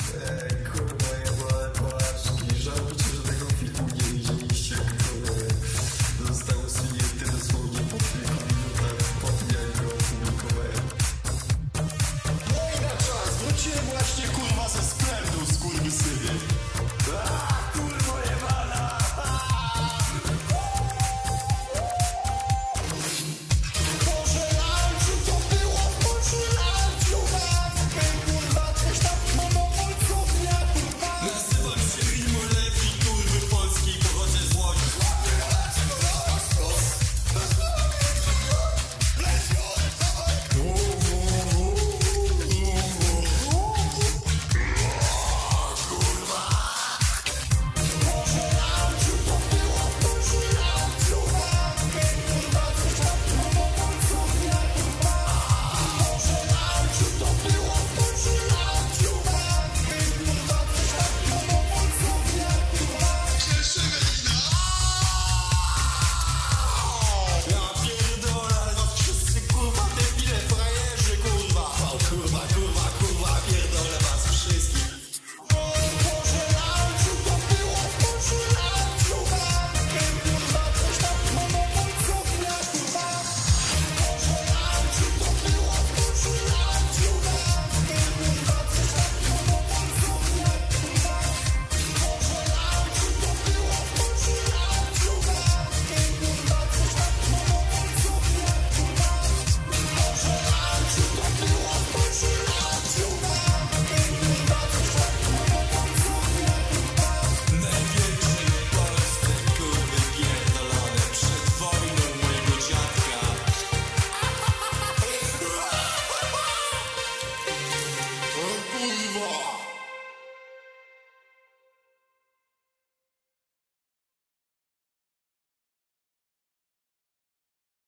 Kurwa, jebane Polaczki. Żałujcie, że tego filmu nie widzieliście. Został usunięty dosłownie po kilku minutach po tym, jak go opublikowałem. No i na czas, wróciłem właśnie kurwa ze sprzętu, skurwysy.